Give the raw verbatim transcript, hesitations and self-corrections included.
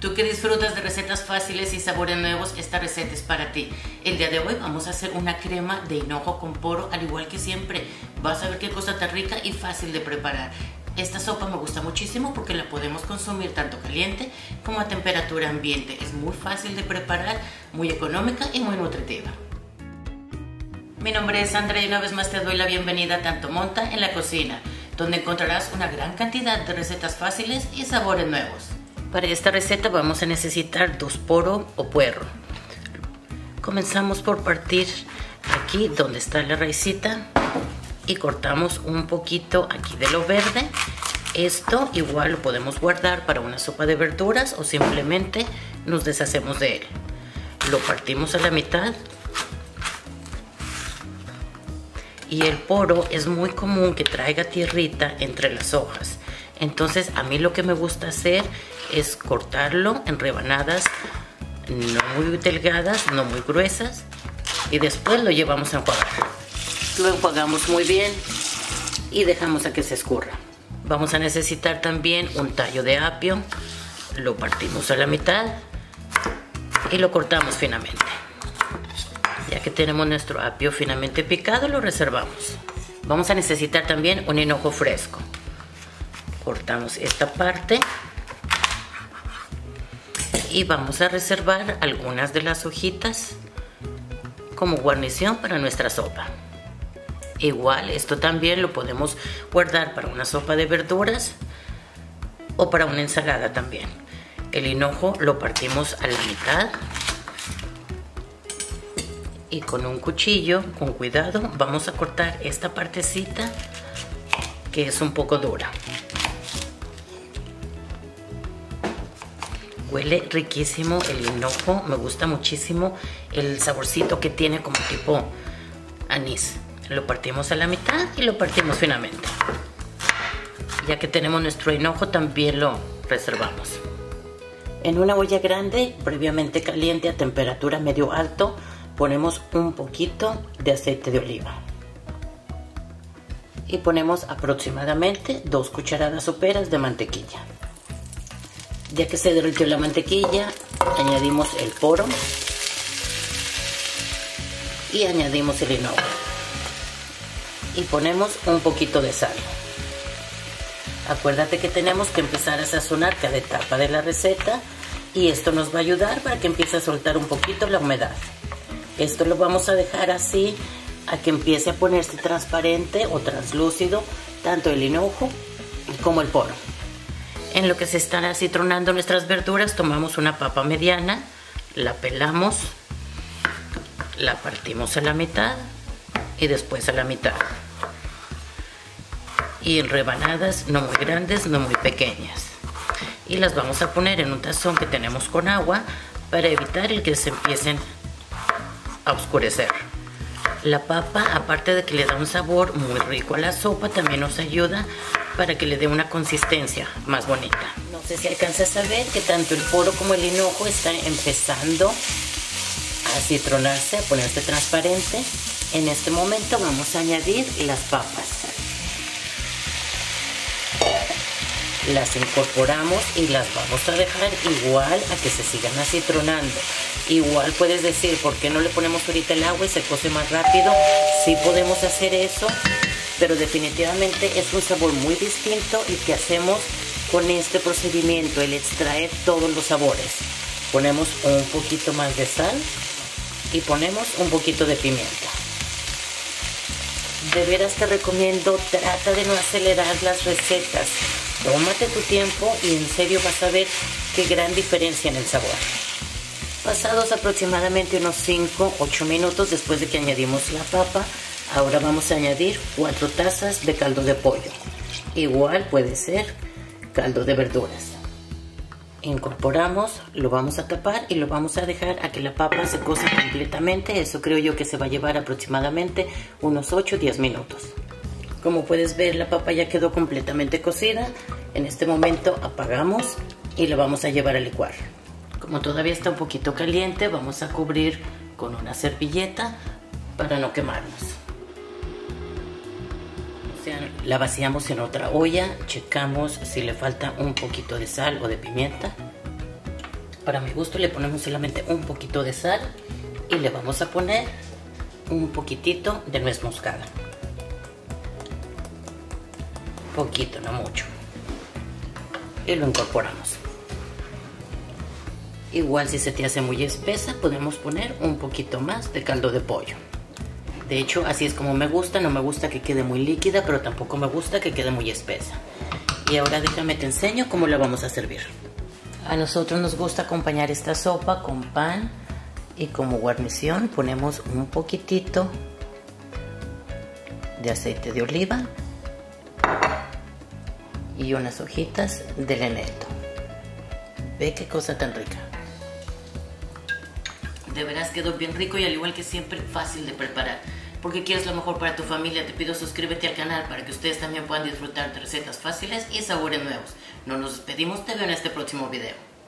Tú que disfrutas de recetas fáciles y sabores nuevos, esta receta es para ti. El día de hoy vamos a hacer una crema de hinojo con poro, al igual que siempre. Vas a ver qué cosa tan rica y fácil de preparar. Esta sopa me gusta muchísimo porque la podemos consumir tanto caliente como a temperatura ambiente. Es muy fácil de preparar, muy económica y muy nutritiva. Mi nombre es Sandra y una vez más te doy la bienvenida a Tanto Monta en la Cocina, donde encontrarás una gran cantidad de recetas fáciles y sabores nuevos. Para esta receta vamos a necesitar dos poro o puerro. Comenzamos por partir aquí donde está la raicita y cortamos un poquito aquí de lo verde. Esto igual lo podemos guardar para una sopa de verduras o simplemente nos deshacemos de él. Lo partimos a la mitad. Y el poro es muy común que traiga tierrita entre las hojas. Entonces a mí lo que me gusta hacer es cortarlo en rebanadas no muy delgadas, no muy gruesas, y después lo llevamos a enjuagar. Lo enjuagamos muy bien y dejamos a que se escurra. Vamos a necesitar también un tallo de apio. Lo partimos a la mitad y lo cortamos finamente. Ya que tenemos nuestro apio finamente picado, lo reservamos. Vamos a necesitar también un hinojo fresco. Cortamos esta parte y vamos a reservar algunas de las hojitas como guarnición para nuestra sopa. Igual esto también lo podemos guardar para una sopa de verduras o para una ensalada también. El hinojo lo partimos a la mitad y con un cuchillo, con cuidado, vamos a cortar esta partecita que es un poco dura. Huele riquísimo el hinojo, me gusta muchísimo el saborcito que tiene como tipo anís. Lo partimos a la mitad y lo partimos finamente. Ya que tenemos nuestro hinojo, también lo reservamos. En una olla grande, previamente caliente a temperatura medio alto, ponemos un poquito de aceite de oliva. Y ponemos aproximadamente dos cucharadas soperas de mantequilla. Ya que se derritió la mantequilla, añadimos el poro y añadimos el hinojo. Y ponemos un poquito de sal. Acuérdate que tenemos que empezar a sazonar cada etapa de la receta y esto nos va a ayudar para que empiece a soltar un poquito la humedad. Esto lo vamos a dejar así a que empiece a ponerse transparente o translúcido tanto el hinojo como el poro. En lo que se están acitronando nuestras verduras, tomamos una papa mediana, la pelamos, la partimos a la mitad y después a la mitad. Y en rebanadas no muy grandes, no muy pequeñas. Y las vamos a poner en un tazón que tenemos con agua para evitar el que se empiecen a oscurecer. La papa, aparte de que le da un sabor muy rico a la sopa, también nos ayuda para que le dé una consistencia más bonita. No sé si alcanzas a ver que tanto el poro como el hinojo están empezando a acitronarse, a ponerse transparente. En este momento vamos a añadir las papas. Las incorporamos y las vamos a dejar igual a que se sigan acitronando. Igual puedes decir, ¿por qué no le ponemos ahorita el agua y se cose más rápido? Sí podemos hacer eso, pero definitivamente es un sabor muy distinto y que hacemos con este procedimiento, el extraer todos los sabores. Ponemos un poquito más de sal y ponemos un poquito de pimienta. De veras te recomiendo, trata de no acelerar las recetas. Tómate tu tiempo y en serio vas a ver qué gran diferencia en el sabor. Pasados aproximadamente unos cinco a ocho minutos después de que añadimos la papa, ahora vamos a añadir cuatro tazas de caldo de pollo. Igual puede ser caldo de verduras. Incorporamos, lo vamos a tapar y lo vamos a dejar a que la papa se cose completamente. Eso creo yo que se va a llevar aproximadamente unos ocho a diez minutos. Como puedes ver, la papa ya quedó completamente cocida. En este momento apagamos y la vamos a llevar a licuar. Como todavía está un poquito caliente, vamos a cubrir con una servilleta para no quemarnos. O sea, la vaciamos en otra olla, checamos si le falta un poquito de sal o de pimienta. Para mi gusto le ponemos solamente un poquito de sal y le vamos a poner un poquitito de nuez moscada. Poquito, no mucho. Y lo incorporamos. Igual si se te hace muy espesa, podemos poner un poquito más de caldo de pollo. De hecho, así es como me gusta. No me gusta que quede muy líquida, pero tampoco me gusta que quede muy espesa. Y ahora déjame te enseño cómo la vamos a servir. A nosotros nos gusta acompañar esta sopa con pan y como guarnición ponemos un poquitito de aceite de oliva y unas hojitas de leneto. Ve qué cosa tan rica. De veras quedó bien rico y al igual que siempre fácil de preparar. Porque quieres lo mejor para tu familia, te pido suscríbete al canal para que ustedes también puedan disfrutar de recetas fáciles y sabores nuevos. No nos despedimos, te veo en este próximo video.